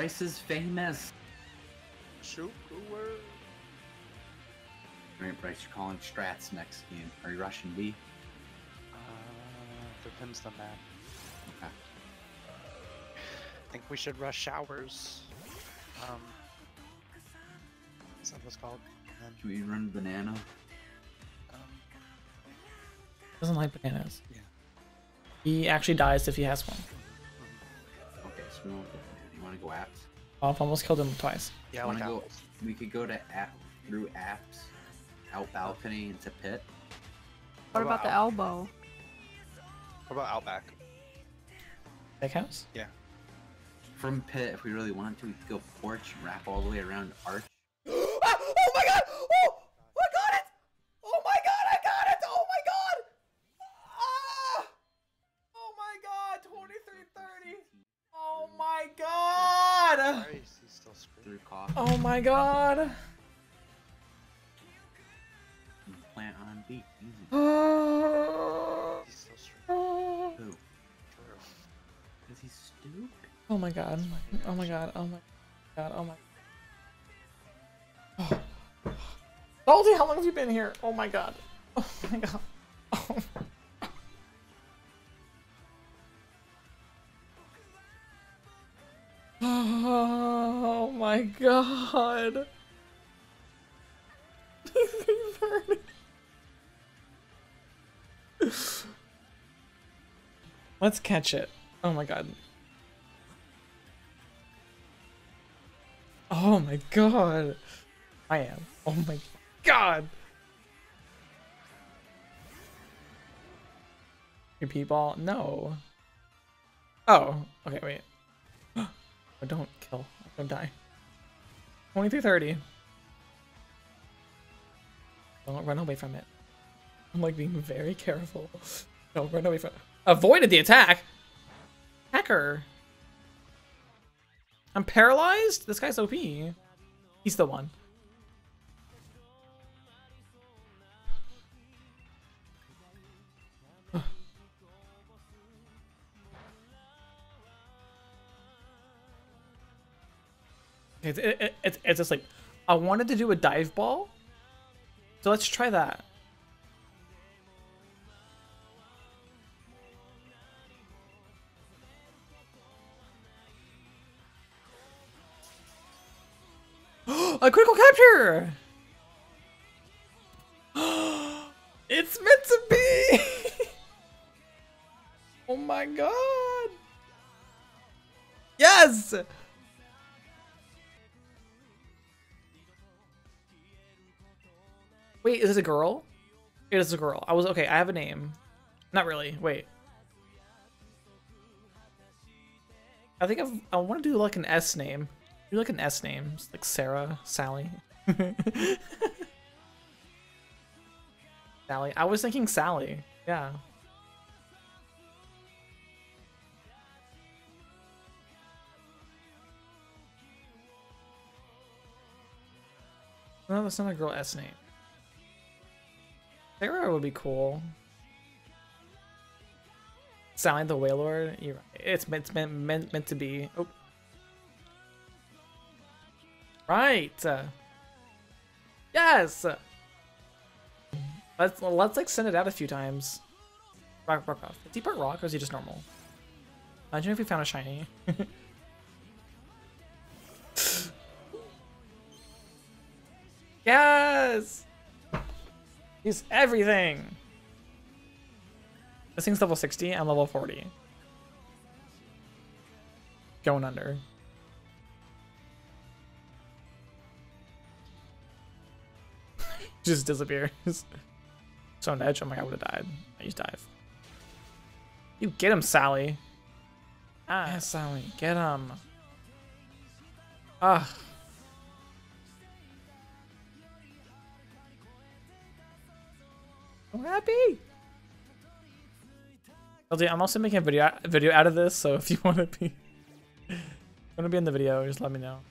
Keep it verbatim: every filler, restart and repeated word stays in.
Bryce is famous. Shoot. Alright, Bryce, you're calling strats next game. Are you rushing B? Uh, depends on that. Okay. I think we should rush showers. Um, is that what it's called? And then, Can we run banana? um, Doesn't like bananas. yeah. He actually dies if he has one. Okay, so we won't go banana. You want to go apps? Oh, I've almost killed him twice. Yeah, Wanna like go? apples. We could go to app through apps, out balcony into pit. What about the elbow? What about Outback? Big house? Yeah. From pit, if we really want to, we could go porch, wrap all the way around arch. Oh my god! Oh! I got it! Oh my god, I got it! Oh my god! Ah! Oh my god, twenty-three thirty! Oh my god! Christ, he's still screwed. Through coffee. Oh my god! Plant on B. Easy. Oh He's still screwed. Who? True. Because he's stupid. Oh my god. Oh my god. Oh my god. Oh my. Oh. Salty, how long have you been here? Oh my god. Oh my god. Oh. Oh my god. Let's catch it. Oh my god. Oh my god. I am. Oh my god. Repeat ball? No. Oh. Okay, wait. Oh, don't kill. Don't die. twenty-three thirty. Don't run away from it. I'm like being very careful. Don't run away from it. Avoided the attack. Hacker. I'm paralyzed? This guy's O P. He's the one. It's, it, it, it's just like, I wanted to do a dive ball. So let's try that. A critical capture! It's meant to be! Oh my god! Yes! Wait, is this a girl? It is a girl. I was okay, I have a name. Not really, wait. I think I've, I want to do like an S name. Do like an S name, it's like Sarah, Sally. Sally. I was thinking Sally. Yeah. No, that's not a girl S name. Sarah would be cool. Sally the Wailmer. You're right. It's meant, it's meant, meant, meant to be. Oh. Right. Uh, yes. Let's let's like send it out a few times. Rock, rock off. Is he part rock or is he just normal? Imagine if we found a shiny. Yes. He's everything. This thing's level sixty. I'm level forty. Going under. Just disappears. So on edge. Oh my god, I would have died. I used dive. You get him, Sally. Ah, yeah, Sally, get him. Ah. I'm happy. I'm also making a video video out of this, so if you want to be want to be in the video, just let me know.